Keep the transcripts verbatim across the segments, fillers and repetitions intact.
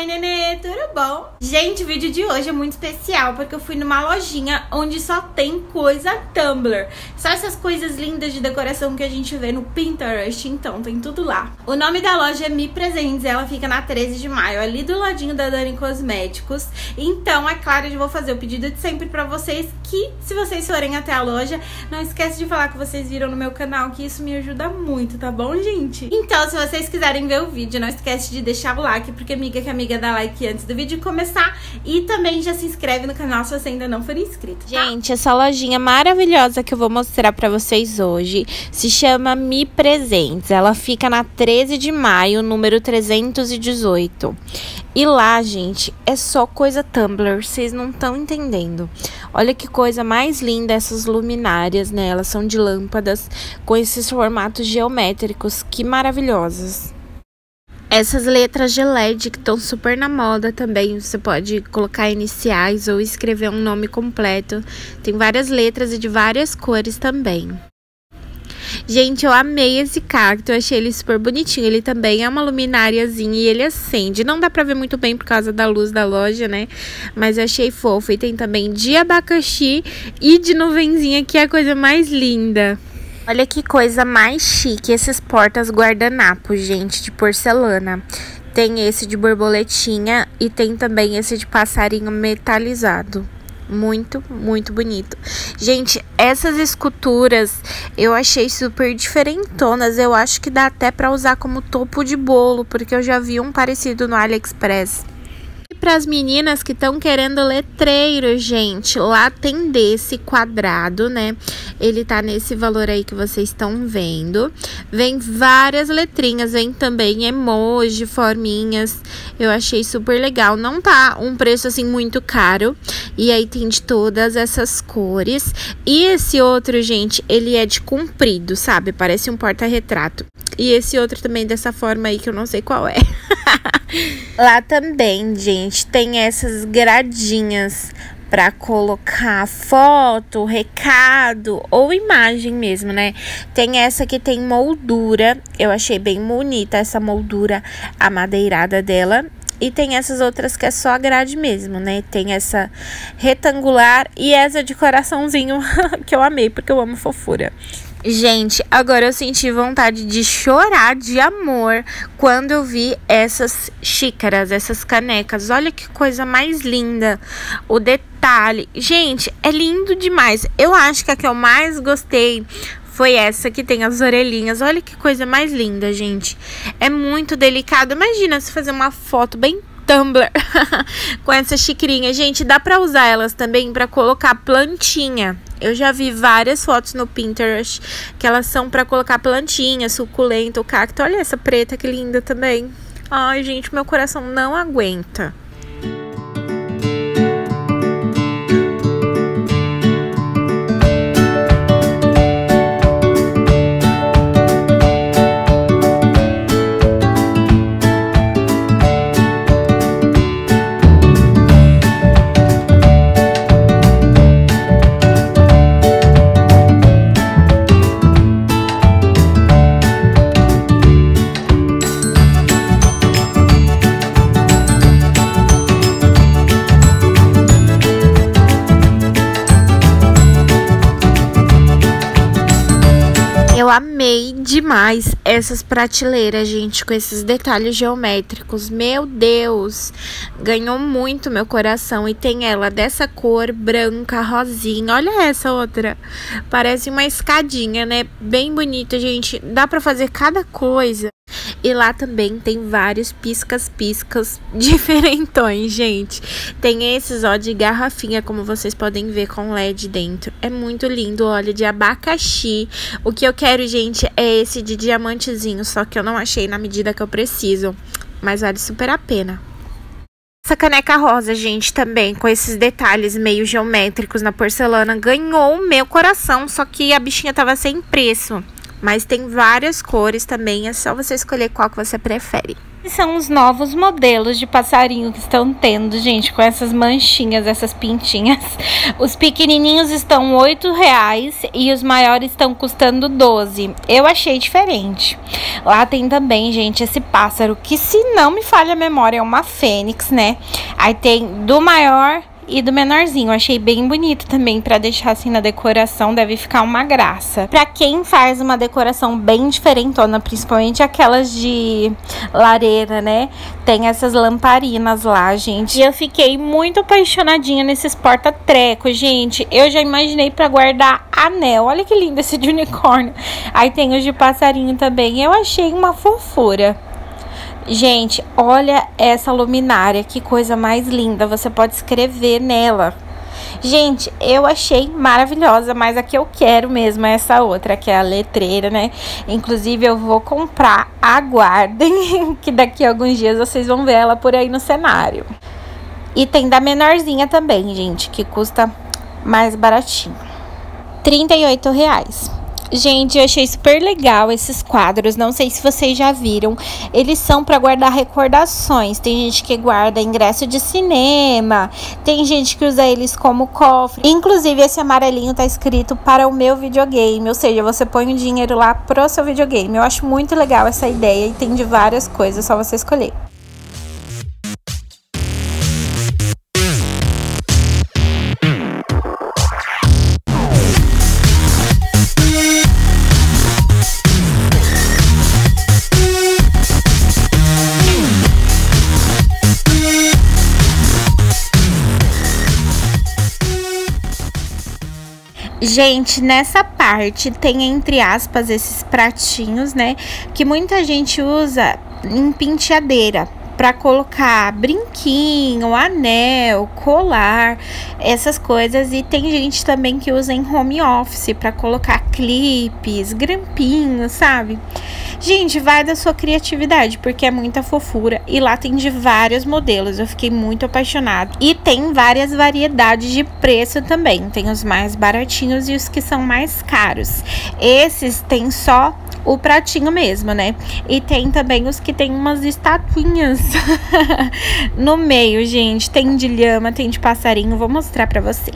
Oi, nenê, tudo bom? Gente, o vídeo de hoje é muito especial porque eu fui numa lojinha onde só tem coisa Tumblr. Só essas coisas lindas de decoração que a gente vê no Pinterest, então tem tudo lá. O nome da loja é Mi Presentes, ela fica na treze de maio, ali do ladinho da Dani Cosméticos. Então, é claro, eu vou fazer o pedido de sempre pra vocês que, se vocês forem até a loja, não esquece de falar que vocês viram no meu canal, que isso me ajuda muito, tá bom, gente? Então, se vocês quiserem ver o vídeo, não esquece de deixar o like, porque amiga que amiga dá like antes do vídeo começar. E também já se inscreve no canal se você ainda não for inscrito, tá? Gente, essa lojinha maravilhosa que eu vou mostrar pra vocês hoje se chama Mi Presentes. Ela fica na treze de maio, número trezentos e dezoito. E lá, gente, é só coisa Tumblr, vocês não estão entendendo. Olha que coisa mais linda essas luminárias, né? Elas são de lâmpadas com esses formatos geométricos, que maravilhosas. Essas letras de L E D que estão super na moda também, você pode colocar iniciais ou escrever um nome completo. Tem várias letras e de várias cores também. Gente, eu amei esse cacto, eu achei ele super bonitinho. Ele também é uma lumináriazinha e ele acende. Não dá pra ver muito bem por causa da luz da loja, né? Mas eu achei fofo. E tem também de abacaxi e de nuvenzinha, que é a coisa mais linda. Olha que coisa mais chique, esses portas guardanapo, gente, de porcelana. Tem esse de borboletinha e tem também esse de passarinho metalizado. Muito, muito bonito. Gente, essas esculturas eu achei super diferentonas. Eu acho que dá até pra usar como topo de bolo, porque eu já vi um parecido no AliExpress. Para as meninas que estão querendo letreiro, gente, lá tem desse quadrado, né? Ele tá nesse valor aí que vocês estão vendo. Vem várias letrinhas, vem também emoji, forminhas. Eu achei super legal. Não tá um preço assim muito caro. E aí tem de todas essas cores. E esse outro, gente, ele é de comprido, sabe? Parece um porta-retrato. E esse outro também dessa forma aí que eu não sei qual é. Lá também, gente, tem essas gradinhas para colocar foto, recado ou imagem mesmo, né? Tem essa que tem moldura, eu achei bem bonita essa moldura amadeirada dela. E tem essas outras que é só a grade mesmo, né? Tem essa retangular e essa de coraçãozinho que eu amei, porque eu amo fofura. Gente, agora eu senti vontade de chorar de amor quando eu vi essas xícaras, essas canecas. Olha que coisa mais linda, o detalhe. Gente, é lindo demais. Eu acho que a que eu mais gostei foi essa que tem as orelhinhas. Olha que coisa mais linda, gente. É muito delicado. Imagina se fazer uma foto bem Tumblr com essa xicrinha. Gente, dá pra usar elas também pra colocar plantinha. Eu já vi várias fotos no Pinterest que elas são pra colocar plantinha, suculenta, o cacto. Olha essa preta que linda também. Ai, gente, meu coração não aguenta. Eu amei demais essas prateleiras, gente, com esses detalhes geométricos. Meu Deus, ganhou muito meu coração. E tem ela dessa cor branca, rosinha. Olha essa outra, parece uma escadinha, né? Bem bonita, gente. Dá pra fazer cada coisa. E lá também tem vários piscas-piscas diferentões, gente. Tem esses, ó, de garrafinha, como vocês podem ver, com L E D dentro. É muito lindo, olha, de abacaxi. O que eu quero, gente, é esse de diamantezinho, só que eu não achei na medida que eu preciso. Mas vale super a pena. Essa caneca rosa, gente, também, com esses detalhes meio geométricos na porcelana, ganhou o meu coração, só que a bichinha tava sem preço. Mas tem várias cores também, é só você escolher qual que você prefere. São os novos modelos de passarinho que estão tendo, gente, com essas manchinhas, essas pintinhas. Os pequenininhos estão oito reais e os maiores estão custando doze. Eu achei diferente. Lá tem também, gente, esse pássaro que, se não me falha a memória, é uma fênix, né? Aí tem do maior e do menorzinho. Eu achei bem bonito também pra deixar assim na decoração, deve ficar uma graça. Pra quem faz uma decoração bem diferentona, principalmente aquelas de lareira, né? Tem essas lamparinas lá, gente. E eu fiquei muito apaixonadinha nesses porta-trecos, gente. Eu já imaginei pra guardar anel. Olha que lindo esse de unicórnio. Aí tem os de passarinho também. Eu achei uma fofura. Gente, olha essa luminária, que coisa mais linda, você pode escrever nela. Gente, eu achei maravilhosa, mas a que eu quero mesmo é essa outra, que é a letreira, né? Inclusive eu vou comprar, aguardem, que daqui a alguns dias vocês vão ver ela por aí no cenário. E tem da menorzinha também, gente, que custa mais baratinho, trinta e oito reais. Gente, eu achei super legal esses quadros, não sei se vocês já viram, eles são para guardar recordações. Tem gente que guarda ingresso de cinema, tem gente que usa eles como cofre. Inclusive esse amarelinho tá escrito para o meu videogame, ou seja, você põe o dinheiro lá pro seu videogame. Eu acho muito legal essa ideia e tem de várias coisas, só você escolher. Gente, nessa parte tem, entre aspas, esses pratinhos, né? Que muita gente usa em penteadeira para colocar brinquinho, anel, colar, essas coisas. E tem gente também que usa em home office para colocar clipes, grampinhos, sabe? Gente, vai da sua criatividade, porque é muita fofura. E lá tem de vários modelos, eu fiquei muito apaixonada. E tem várias variedades de preço também. Tem os mais baratinhos e os que são mais caros. Esses tem só o pratinho mesmo, né? E tem também os que tem umas estatuinhas no meio, gente. Tem de lhama, tem de passarinho. Vou mostrar pra vocês.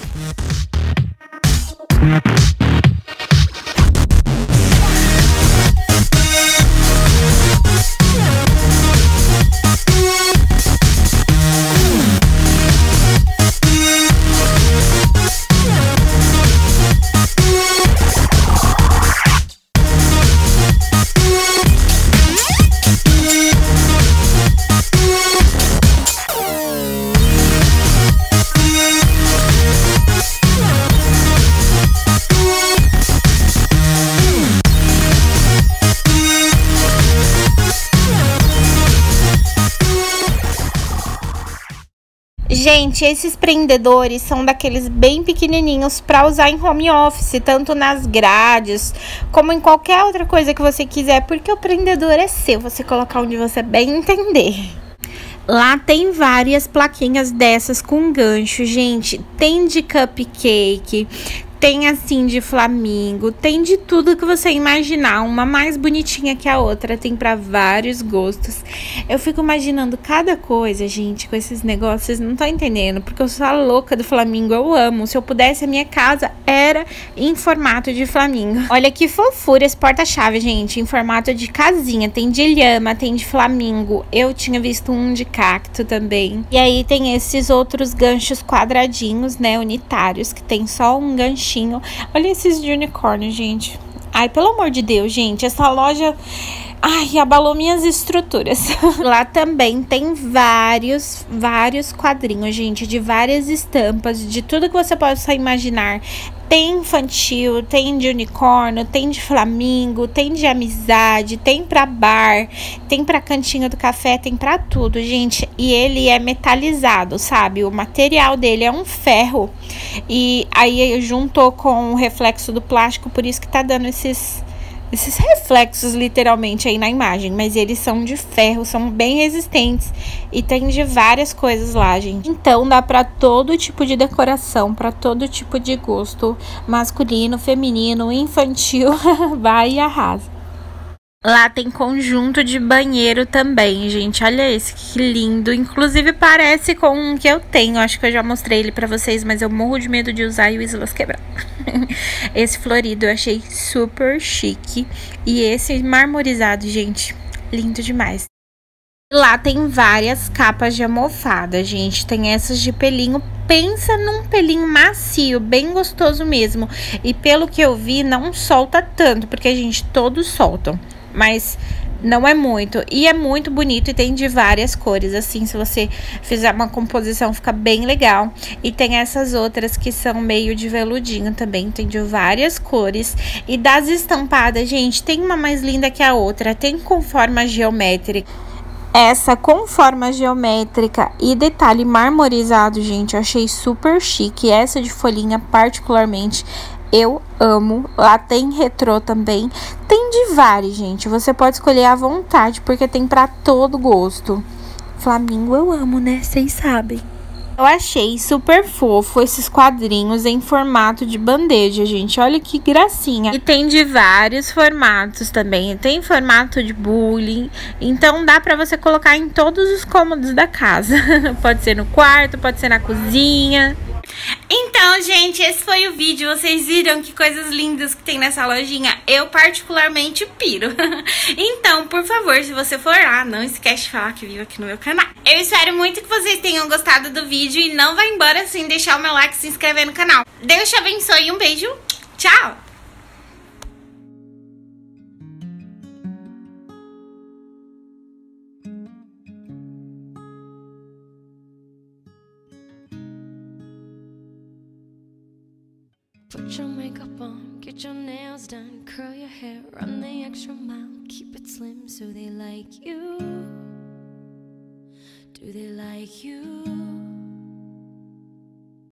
Gente, esses prendedores são daqueles bem pequenininhos para usar em home office, tanto nas grades como em qualquer outra coisa que você quiser, porque o prendedor é seu, você colocar onde você bem entender. Lá tem várias plaquinhas dessas com gancho, gente. Tem de cupcake, tem assim de flamingo, tem de tudo que você imaginar, uma mais bonitinha que a outra, tem para vários gostos. Eu fico imaginando cada coisa, gente, com esses negócios, não tô entendendo, porque eu sou a louca do flamingo, eu amo. Se eu pudesse, a minha casa era em formato de flamingo. Olha que fofura esse porta-chave, gente, em formato de casinha, tem de lhama, tem de flamingo, eu tinha visto um de cacto também. E aí tem esses outros ganchos quadradinhos, né, unitários, que tem só um ganchinho. Olha esses de unicórnio, gente. Ai, pelo amor de Deus, gente, essa loja... Ai, abalou minhas estruturas. Lá também tem vários, vários quadrinhos, gente, de várias estampas, de tudo que você possa imaginar. Tem infantil, tem de unicórnio, tem de flamingo, tem de amizade, tem pra bar, tem pra cantinho do café, tem pra tudo, gente. E ele é metalizado, sabe? O material dele é um ferro. E aí juntou com o reflexo do plástico, por isso que tá dando esses... esses reflexos literalmente aí na imagem, mas eles são de ferro, são bem resistentes e tem de várias coisas lá, gente. Então dá pra todo tipo de decoração, pra todo tipo de gosto, masculino, feminino, infantil, vai e arrasa. Lá tem conjunto de banheiro também, gente. Olha esse, que lindo. Inclusive parece com um que eu tenho. Acho que eu já mostrei ele pra vocês, mas eu morro de medo de usar e o Islas quebrar. Esse florido eu achei super chique. E esse marmorizado, gente, lindo demais. Lá tem várias capas de almofada, gente. Tem essas de pelinho. Pensa num pelinho macio, bem gostoso mesmo. E pelo que eu vi, não solta tanto, porque, gente, todos soltam. Mas não é muito. E é muito bonito e tem de várias cores. Assim, se você fizer uma composição, fica bem legal. E tem essas outras que são meio de veludinho também. Tem de várias cores. E das estampadas, gente, tem uma mais linda que a outra. Tem com forma geométrica. Essa com forma geométrica e detalhe marmorizado, gente, eu achei super chique. Essa de folhinha, particularmente, eu amo. Lá tem retrô também. Tem de vários, gente. Você pode escolher à vontade, porque tem pra todo gosto. Flamingo eu amo, né? Vocês sabem. Eu achei super fofo esses quadrinhos em formato de bandeja, gente. Olha que gracinha. E tem de vários formatos também. Tem formato de bule. Então dá pra você colocar em todos os cômodos da casa. Pode ser no quarto, pode ser na cozinha. Então, gente, esse foi o vídeo. Vocês viram que coisas lindas que tem nessa lojinha? Eu particularmente piro. Então, por favor, se você for lá, não esquece de falar que viu aqui no meu canal. Eu espero muito que vocês tenham gostado do vídeo e não vá embora sem deixar o meu like e se inscrever no canal. Deus te abençoe e um beijo. Tchau! Put your makeup on, get your nails done, curl your hair, run the extra mile, keep it slim so they like you. Do they like you?